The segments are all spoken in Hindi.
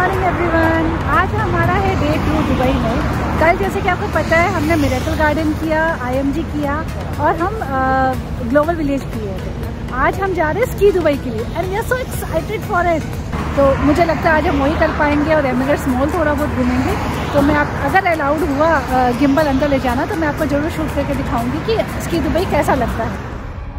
Morning everyone. आज हमारा है डे 2 दुबई में। कल जैसे कि आपको पता है हमने मिरेकल गार्डन किया, IMG किया और हम ग्लोबल विलेज किए थे। आज हम जा रहे हैं स्की दुबई के लिए and we are so excited for it. तो मुझे लगता है आज हम वही कर पाएंगे और एमिरेट्स मॉल थोड़ा बहुत घूमेंगे। तो मैं अगर अलाउड हुआ गिम्बल अंदर ले जाना तो मैं आपको ज़रूर शूट करके दिखाऊंगी कि स्की दुबई कैसा लगता है।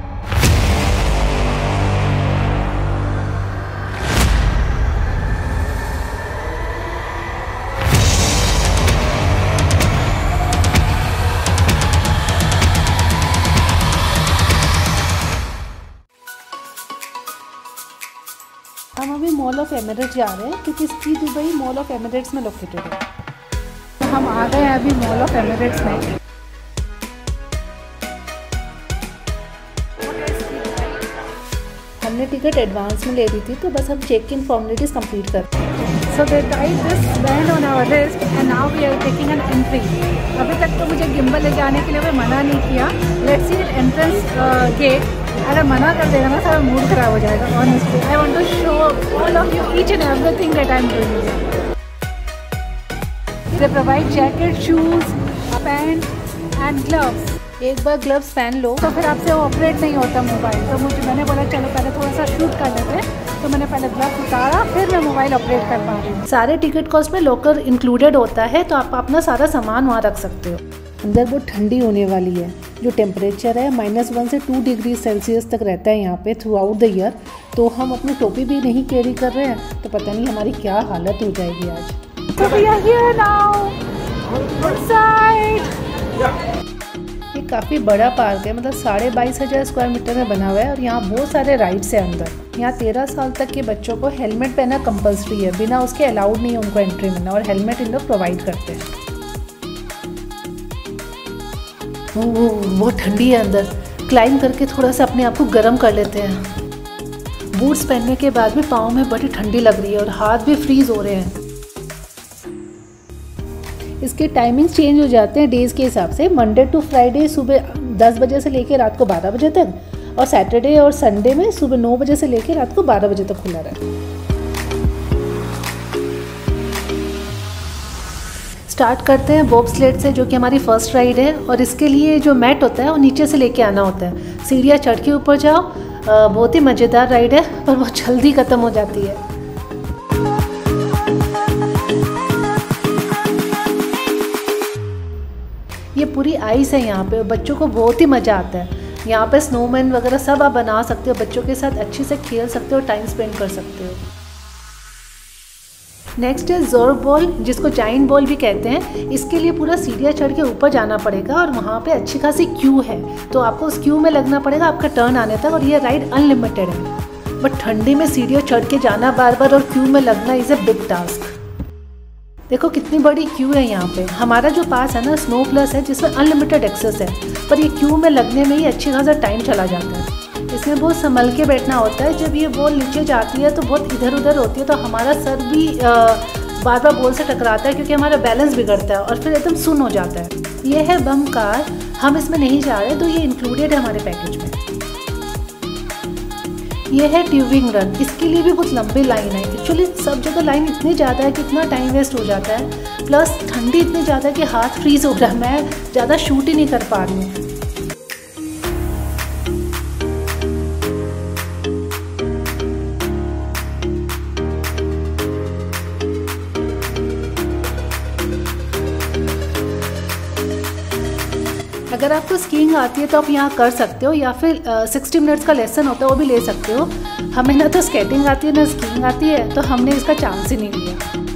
हम अभी मॉल ऑफ एमिरेट्स जा रहे हैं क्योंकि ski Dubai mall of Emirates में लोकेटेड है। तो हम आ गए हैं अभी मॉल ऑफ एमिरेट्स में। हमने टिकट एडवांस में ले ली थी तो बस हम चेक इन फॉर्मेलिटीज कंप्लीट करते हैं। So they tied this band on our wrist and now we are taking an entry. अभी तक तो मुझे गिम्बल ले जाने के लिए कोई मना नहीं किया। Let's see entrance gate. अगर मना कर देगा ना सारा मूड खराब हो जाएगा। Honestly I want to show all of you each and everything that I am doing. They provide jacket, shoes, pant and gloves. एक बार ग्लव्स पहन लो तो फिर आपसे ऑपरेट नहीं होता मोबाइल। तो मैंने बोला चलो पहले थोड़ा सा शूट कर लेते हैं। तो मैंने पहले ग्लव्स उतारा फिर मैं मोबाइल ऑपरेट कर पा रही हूँ। सारे टिकट कॉस्ट में लॉकर इंक्लूडेड होता है तो आप अपना सारा सामान वहाँ रख सकते हो। अंदर बहुत ठंडी होने वाली है। जो टेम्परेचर है -1 से 2 डिग्री सेल्सियस तक रहता है यहाँ पे थ्रू आउट द ईयर। तो हम अपनी टोपी भी नहीं कैरी कर रहे हैं तो पता नहीं हमारी क्या हालत हो जाएगी आज। So we are here now inside। ये काफ़ी बड़ा पार्क है, मतलब 22,500 स्क्वायर मीटर में बना हुआ है और यहाँ बहुत सारे राइड्स हैं अंदर। यहाँ 13 साल तक के बच्चों को हेलमेट पहनना कंपलसरी है, बिना उसके अलाउड नहीं है उनको एंट्री मिलना और हेलमेट इन लोग प्रोवाइड करते हैं। बहुत ठंडी है अंदर। क्लाइंब करके थोड़ा सा अपने आप को गर्म कर लेते हैं। बूट्स पहनने के बाद भी पाँव में बड़ी ठंडी लग रही है और हाथ भी फ्रीज हो रहे हैं। इसके टाइमिंग्स चेंज हो जाते हैं डेज़ के हिसाब से। मंडे टू फ्राइडे सुबह 10 बजे से लेकर रात को 12 बजे तक और सैटरडे और संडे में सुबह 9 बजे से लेकर रात को 12 बजे तक खुला रहता है। स्टार्ट करते हैं बॉब स्लेड से, जो कि हमारी फर्स्ट राइड है। और इसके लिए जो मैट होता है वो नीचे से लेके आना होता है। सीढ़ियाँ चढ़ के ऊपर जाओ। बहुत ही मज़ेदार राइड है पर बहुत जल्दी ख़त्म हो जाती है। ये पूरी आइस है यहाँ पे, बच्चों को बहुत ही मज़ा आता है। यहाँ पे स्नोमैन वगैरह सब आप बना सकते हो, बच्चों के साथ अच्छे से खेल सकते हो, टाइम स्पेंड कर सकते हो। नेक्स्ट है ज़ोर्ब बॉल, जिसको जाइंट बॉल भी कहते हैं। इसके लिए पूरा सीढ़ियाँ चढ़ के ऊपर जाना पड़ेगा और वहाँ पे अच्छी खासी क्यू है तो आपको उस क्यू में लगना पड़ेगा आपका टर्न आने तक। और ये राइड अनलिमिटेड है बट ठंडी में सीढ़ियाँ चढ़ के जाना बार बार और क्यू में लगना इज़ अ बिग टास्क। देखो कितनी बड़ी क्यू है यहाँ पे। हमारा जो पास है ना स्नो प्लस है जिसमें अनलिमिटेड एक्सेस है, पर ये क्यू में लगने में ही अच्छी खासा टाइम चला जाता है। इसमें बहुत संभल के बैठना होता है। जब ये बॉल नीचे जाती है तो बहुत इधर उधर होती है तो हमारा सर भी बार बार बॉल से टकराता है क्योंकि हमारा बैलेंस बिगड़ता है और फिर एकदम सुन्न हो जाता है। ये है बम कार, हम इसमें नहीं जा रहे तो ये इंक्लूडेड है हमारे पैकेज में। ये है ट्यूबिंग रन, इसके लिए भी बहुत लंबी लाइन है। एक्चुअली सब जगह लाइन इतनी ज़्यादा है कि इतना टाइम वेस्ट हो जाता है, प्लस ठंडी इतनी ज़्यादा है कि हाथ फ्रीज हो रहा है। मैं ज़्यादा शूट ही नहीं कर पा रही हूँ। अगर आपको स्कीइंग आती है तो आप यहाँ कर सकते हो या फिर 60 मिनट्स का लेसन होता है वो भी ले सकते हो। हमें ना तो स्केटिंग आती है ना स्कीइंग आती है तो हमने इसका चांस ही नहीं लिया।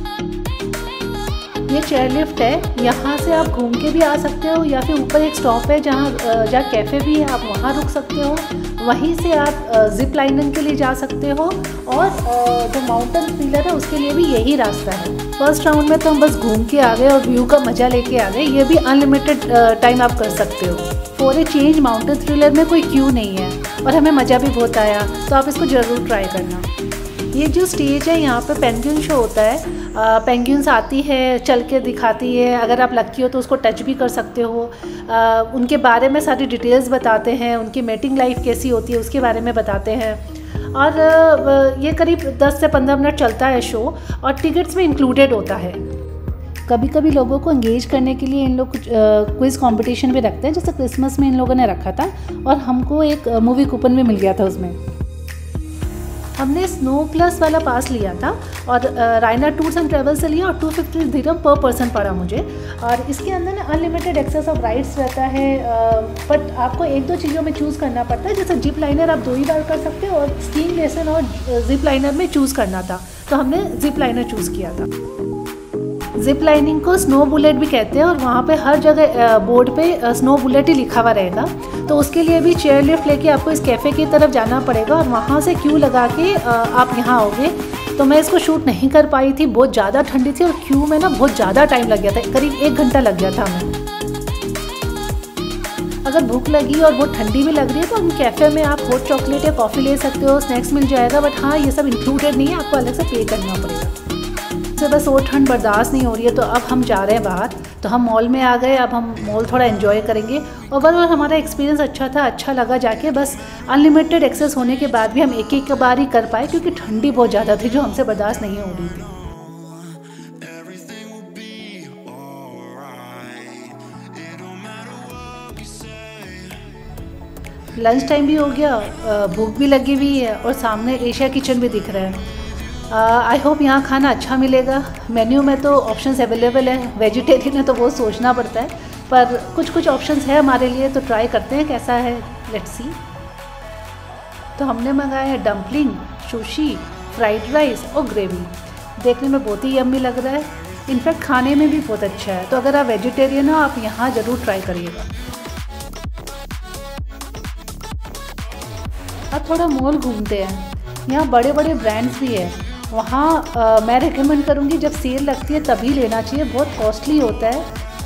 ये चेयर लिफ्ट है, यहाँ से आप घूम के भी आ सकते हो या फिर ऊपर एक स्टॉप है जहाँ कैफ़े भी है, आप वहाँ रुक सकते हो। वहीं से आप जिप लाइनिंग के लिए जा सकते हो और जो माउंटेन थ्रिलर है उसके लिए भी यही रास्ता है। फर्स्ट राउंड में तो हम बस घूम के आ गए और व्यू का मज़ा लेके आ गए। ये भी अनलिमिटेड टाइम आप कर सकते हो। For a change mountain thriller में कोई क्यू नहीं है और हमें मज़ा भी बहुत आया, तो आप इसको ज़रूर ट्राई करना। ये जो स्टेज है यहाँ पे पेंगुइन शो होता है। पेंगुइन्स आती है, चल के दिखाती है। अगर आप लकी हो तो उसको टच भी कर सकते हो। उनके बारे में सारी डिटेल्स बताते हैं, उनकी मेटिंग लाइफ कैसी होती है उसके बारे में बताते हैं। और ये करीब 10 से 15 मिनट चलता है शो और टिकट्स में इंक्लूडेड होता है। कभी कभी लोगों को एंगेज करने के लिए इन लोग कुछ क्विज़ कंपटीशन भी रखते हैं, जैसे क्रिसमस में इन लोगों ने रखा था और हमको एक मूवी कूपन भी मिल गया था उसमें। हमने स्नो प्लस वाला पास लिया था और रायना टूर्स एंड ट्रेवल से लिया और 250 दिरहम पर पर्सन पड़ा मुझे। और इसके अंदर ना अनलिमिटेड एक्सेस ऑफ राइड्स रहता है, बट आपको एक दो चीज़ों में चूज़ करना पड़ता है। जैसे जिप लाइनर आप 2 ही बार कर सकते हो और स्कीइंग लेसन और जिप लाइनर में चूज़ करना था, तो हमने जिप लाइनर चूज़ किया था। जिप लाइनिंग को स्नो बुलेट भी कहते हैं और वहाँ पे हर जगह बोर्ड पे स्नो बुलेट ही लिखा हुआ रहेगा। तो उसके लिए भी चेयर लिफ्ट लेके आपको इस कैफ़े की तरफ जाना पड़ेगा और वहाँ से क्यू लगा के आप यहाँ आओगे। तो मैं इसको शूट नहीं कर पाई थी, बहुत ज़्यादा ठंडी थी और क्यू में ना बहुत ज़्यादा टाइम लग गया था, करीब 1 घंटा लग गया था हमें। अगर भूख लगी और बहुत ठंडी भी लग रही है तो हम कैफ़े में आप हॉट चॉकलेट या कॉफ़ी ले सकते हो, स्नैक्स मिल जाएगा। बट हाँ, ये सब इंक्लूडेड नहीं है, आपको अलग से पे करना पड़ेगा। से बस और ठंड बर्दाश्त नहीं हो रही है, तो अब हम जा रहे हैं बाहर। तो हम मॉल में आ गए, अब हम मॉल थोड़ा एंजॉय करेंगे। और ओवरऑल हमारा एक्सपीरियंस अच्छा था, अच्छा लगा जाके। बस अनलिमिटेड एक्सेस होने के बाद भी हम एक एक बार ही कर पाए क्योंकि ठंडी बहुत ज़्यादा थी जो हमसे बर्दाश्त नहीं हो रही थी। लंच टाइम भी हो गया, भूख भी लगी हुई है और सामने एशिया किचन भी दिख रहा है। आई होप यहाँ खाना अच्छा मिलेगा। मेन्यू में तो ऑप्शंस अवेलेबल है, वेजिटेरियन है तो वो सोचना पड़ता है, पर कुछ कुछ ऑप्शंस है हमारे लिए, तो ट्राई करते हैं कैसा है, लेट्स सी। तो हमने मंगाया है डम्पलिंग, सुशी, फ्राइड राइस और ग्रेवी। देखने में बहुत ही यम्मी लग रहा है, इनफैक्ट खाने में भी बहुत अच्छा है। तो अगर आप वेजिटेरियन हो आप यहाँ ज़रूर ट्राई करिएगा। अब थोड़ा मॉल घूमते हैं, यहाँ बड़े बड़े ब्रांड्स भी है। वहाँ मैं रिकमेंड करूँगी जब सेल लगती है तभी लेना चाहिए, बहुत कॉस्टली होता है।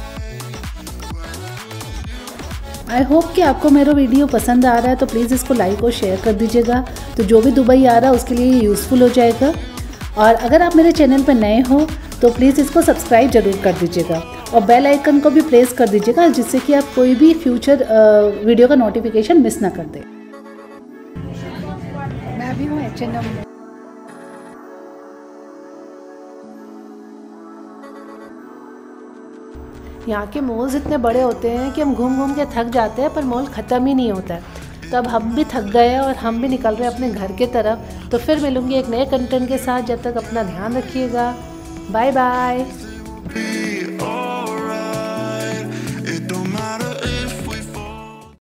आई होप कि आपको मेरा वीडियो पसंद आ रहा है, तो प्लीज़ इसको लाइक और शेयर कर दीजिएगा, तो जो भी दुबई आ रहा है उसके लिए ये यूज़फुल हो जाएगा। और अगर आप मेरे चैनल पर नए हो तो प्लीज़ इसको सब्सक्राइब ज़रूर कर दीजिएगा और बेल आइकन को भी प्रेस कर दीजिएगा, जिससे कि आप कोई भी फ्यूचर वीडियो का नोटिफिकेशन मिस ना कर दें। मैं अभी हूँ H&M में। यहाँ के मॉल्स इतने बड़े होते हैं कि हम घूम घूम के थक जाते हैं, पर मॉल ख़त्म ही नहीं होता है। तो अब हम भी थक गए हैं और हम भी निकल रहे हैं अपने घर की तरफ। तो फिर मिलूँगी एक नए कंटेंट के साथ, जब तक अपना ध्यान रखिएगा। Bye bye.